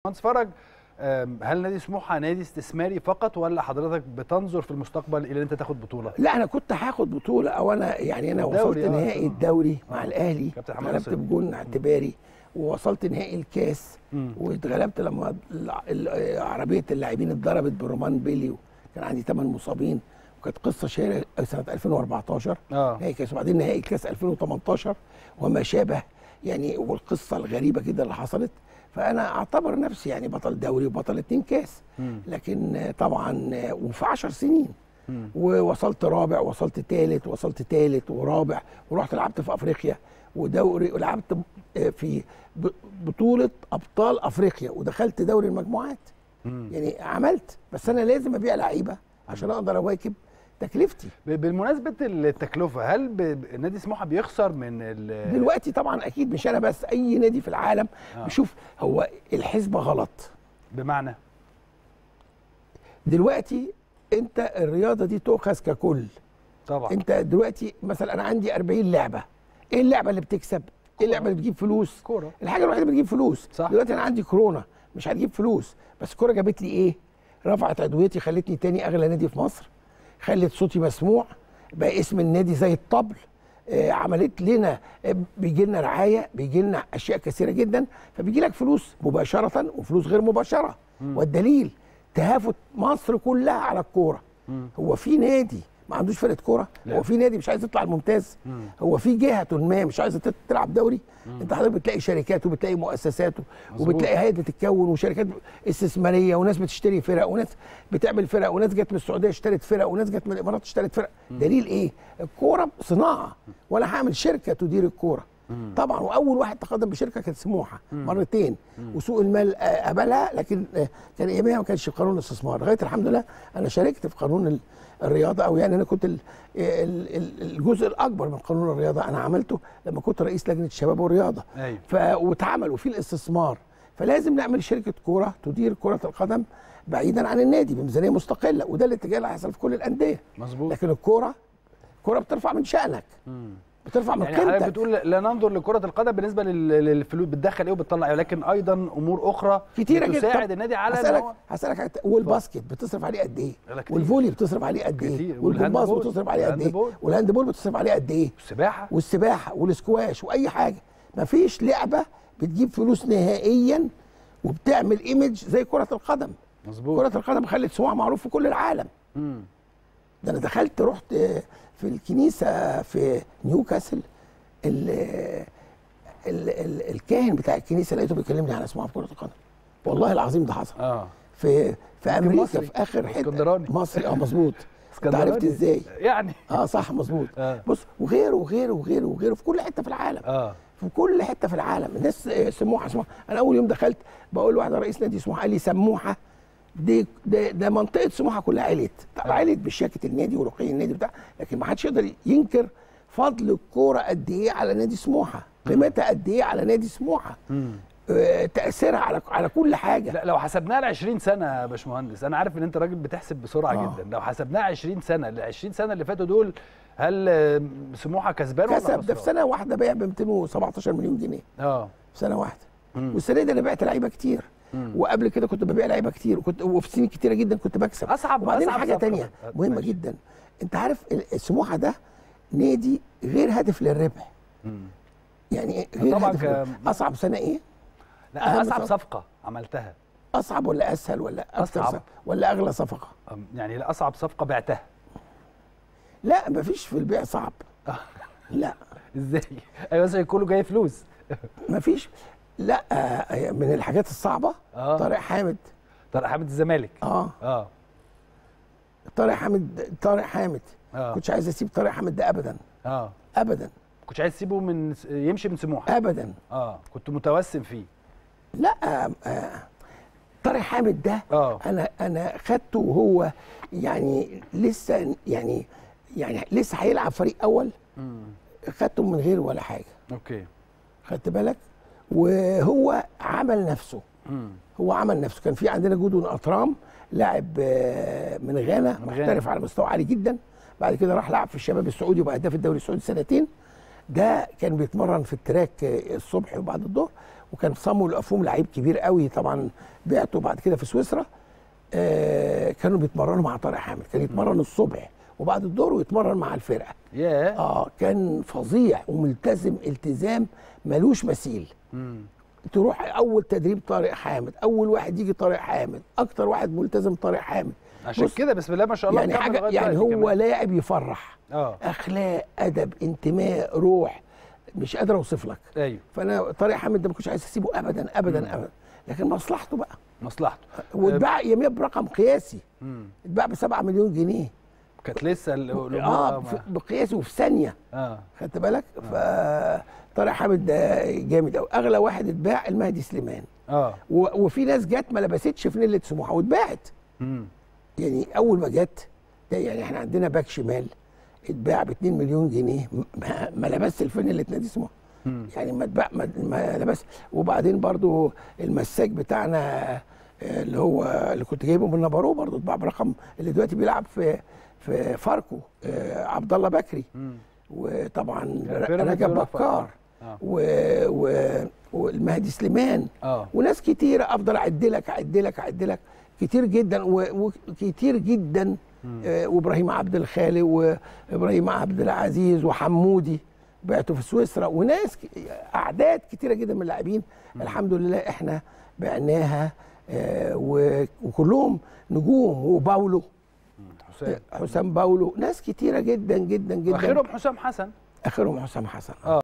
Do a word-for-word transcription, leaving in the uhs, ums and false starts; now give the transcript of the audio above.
باشمهندس فرج، هل نادي سموحه نادي استثماري فقط ولا حضرتك بتنظر في المستقبل الى ان انت تاخد بطوله؟ لا انا كنت هاخد بطوله، او انا يعني انا وصلت نهائي الدوري آه. مع الاهلي، اتغلبت بجون اعتباري، ووصلت نهائي الكاس، واتغلبت لما عربيه اللاعبين اتضربت بالرومان بيلي، كان عندي ثمان مصابين، وكانت قصه شهيره سنه ألفين وأربعتاشر اه نهائي كاس، وبعدين نهائي الكاس ألفين وتمنتاشر وما شابه يعني، والقصه الغريبه جدا اللي حصلت. فانا اعتبر نفسي يعني بطل دوري وبطل اتنين كاس، لكن طبعا وفي عشر سنين، ووصلت رابع وصلت ثالث وصلت ثالث ورابع، ورحت لعبت في افريقيا ودوري، ولعبت في بطوله ابطال افريقيا، ودخلت دوري المجموعات. يعني عملت، بس انا لازم ابيع لعيبه عشان اقدر اواكب تكلفتي. بالمناسبه التكلفه، هل نادي سموحه بيخسر من دلوقتي؟ طبعا اكيد، مش انا بس، اي نادي في العالم آه. بشوف هو الحسبه غلط. بمعنى دلوقتي انت الرياضه دي تؤخذ ككل. طبعا انت دلوقتي مثلا انا عندي أربعين لعبه، ايه اللعبه اللي بتكسب؟ ايه اللعبه اللي بتجيب فلوس؟ كوره. الحاجه الوحيده اللي بتجيب فلوس. صح. دلوقتي انا عندي كورونا مش هتجيب فلوس، بس الكوره جابت لي ايه؟ رفعت عضويتي، خلتني تاني اغلى نادي في مصر، خلت صوتي مسموع، بقى اسم النادي زي الطبل، آه عملت لنا، آه بيجي لنا رعايه، بيجي لنا اشياء كثيره جدا، فبيجي لك فلوس مباشره وفلوس غير مباشره. مم. والدليل تهافت مصر كلها على الكوره. هو في نادي ما عندوش فرقه كوره؟ هو في نادي مش عايز يطلع الممتاز؟ مم. هو في جهه ما مش عايزه تلعب دوري؟ مم. انت حضرتك بتلاقي شركات وبتلاقي مؤسسات وبتلاقي هيئات بتتكون وشركات استثماريه، وناس بتشتري فرق، وناس بتعمل فرق، وناس جت من السعوديه اشترت فرق، وناس جت من الامارات اشترت فرق. مم. دليل ايه؟ الكوره صناعه، وانا هعمل شركه تدير الكوره. مم. طبعا، واول واحد تقدم بشركه كانت سموحه مرتين، مم. وسوق المال قبلها، لكن كان ايامها ما كانش قانون الاستثمار، لغايه الحمد لله انا شاركت في قانون الرياضه، او يعني انا كنت الجزء الاكبر من قانون الرياضه انا عملته لما كنت رئيس لجنه الشباب والرياضه. أيوة. ف واتعمل وفي الاستثمار، فلازم نعمل شركه كوره تدير كره القدم بعيدا عن النادي بميزانيه مستقله، وده الاتجاه اللي هيحصل في كل الانديه. مظبوط. لكن الكوره الكوره بترفع من شأنك. مم. بترفع من قيمتك. يعني حضرتك بتقول لا ننظر لكرة القدم بالنسبة للفلوس بتدخل ايه وبتطلع ايه، لكن ايضا امور اخرى كتيرة جدا بتساعد النادي على هسألك هسألك والباسكت بتصرف عليه قد ايه؟ والفولي بتصرف عليه قد ايه؟ والجمباز بتصرف عليه قد ايه؟ والهاندبول بتصرف عليه قد ايه؟ والسباحة والسباحة والسكواش واي حاجة. مفيش لعبة بتجيب فلوس نهائيا وبتعمل ايمج زي كرة القدم. مظبوط. كرة القدم خلت سموحة معروف في كل العالم. امم ده انا دخلت رحت في الكنيسة في نيوكاسل، ال ال ال الكاهن بتاع الكنيسه لقيته بيكلمني على سموحه في كره القدم. والله العظيم ده حصل. اه في في امريكا مصري. في اخر حته مصري. اه مظبوط. انت عرفت ازاي؟ يعني اه صح مظبوط. آه. بص، وغيره وغيره وغيره وغيره في كل حته في العالم. اه في كل حته في العالم الناس سموحه سموحه. انا اول يوم دخلت بقول لواحد رئيس نادي سموحه، قال لي سموحه دي ده, ده منطقه سموحه كلها عليت. طبعا عليت بشياكه النادي ورقي النادي بتاع، لكن ما حدش يقدر ينكر فضل الكوره قد ايه على نادي سموحه، قيمتها قد ايه على نادي سموحه، آه تاثيرها على على كل حاجه. لا لو حسبناها ل عشرين سنه يا باشمهندس، انا عارف ان انت راجل بتحسب بسرعه آه. جدا، لو حسبناها عشرين سنه، ال عشرين سنه اللي فاتوا دول هل سموحه كسبان ولا خسران؟ كسب. ده في سنه واحده بيع ب مئتين وسبعتاشر مليون جنيه. اه في سنه واحده. والسنه دي انا بعت لعيبه كتير. مم. وقبل كده كنت ببيع لعيبه كتير، وكنت وفي سنين كتيره جدا كنت بكسب. اصعب وبعدين أصعب حاجه ثانيه مهمه ماشي. جدا، انت عارف سموحه ده نادي غير هدف للربح. مم. يعني غير طبعا هدف ك... اصعب سنه ايه؟ لا اصعب صفقه عملتها. اصعب ولا اسهل ولا اكثر أصعب. ولا اغلى صفقه؟ يعني لا اصعب صفقه بعتها. لا مفيش في البيع صعب. لا ازاي؟ ايوه بس كله جاي فلوس. مفيش. لا من الحاجات الصعبه آه. طارق حامد. طارق حامد الزمالك. اه اه طارق حامد طارق حامد اه كنتش عايز اسيب طارق حامد ده ابدا. اه ابدا. كنتش عايز تسيبه من يمشي من سموحه ابدا. اه كنت متوسم فيه. لا آه. طارق حامد ده آه. انا انا خدته وهو يعني لسه يعني يعني لسه هيلعب فريق اول. امم خدته من غير ولا حاجه. اوكي. خدت بالك؟ وهو عمل نفسه. مم. هو عمل نفسه. كان في عندنا جودون اطرام لاعب من غانا محترف على مستوى عالي جدا، بعد كده راح لعب في الشباب السعودي وبقى هداف الدوري السعودي سنتين. ده كان بيتمرن في التراك الصبح وبعد الظهر، وكان صامويل افوم لعيب كبير قوي طبعا، بعته بعد كده في سويسرا. آه كانوا بيتمرنوا مع طارق حامد، كان يتمرن الصبح وبعد الظهر ويتمرن مع الفرقه. ياه. اه كان فظيع وملتزم التزام ملوش مثيل. مم. تروح اول تدريب طارق حامد، اول واحد يجي طارق حامد، اكتر واحد ملتزم طارق حامد. عشان كده بسم الله ما شاء الله يعني حاجه، يعني هو لاعب يفرح. اه اخلاق، ادب، انتماء، روح، مش قادر اوصف لك. ايوه. فانا طارق حامد ده ما كنتش عايز اسيبه ابدا ابدا مم. ابدا، لكن مصلحته بقى، مصلحته. واتباع يميه برقم قياسي. امم اتباع ب سبعة مليون جنيه. كانت لسه الامور اه بقياسي وفي ثانيه. اه خدت بالك؟ آه. فطارق حامد ده جامد قوي. اغلى واحد اتباع المهدي سليمان. اه وفي ناس جت ما لبستش فانيله سموحه واتباعت. امم يعني اول ما جت، يعني احنا عندنا باك شمال اتباع ب اتنين مليون جنيه، ما, ما لبسش الفانيله نادي سموحه. يعني ما اتباع ما, ما لبس. وبعدين برضو المساك بتاعنا اللي هو اللي كنت جايبه من نابارو برضو اتباع برقم، اللي دلوقتي بيلعب في في فاركو، آه عبد الله بكري. مم. وطبعا رجب بكار. آه. و... و... والمهدي سليمان. اه وناس كتيره افضل اعد لك اعد لك اعد لك كتير جدا و... وكتير جدا. آه وابراهيم عبد الخالق وابراهيم عبد العزيز وحمودي بعتوا في سويسرا، وناس ك... اعداد كتيره جدا من اللاعبين الحمد لله احنا بعناها. آه و... وكلهم نجوم. وباولو حسام حسام باولو، ناس كتيره جدا جدا جدا. واخرهم حسام حسن. اخرهم حسام حسن. اه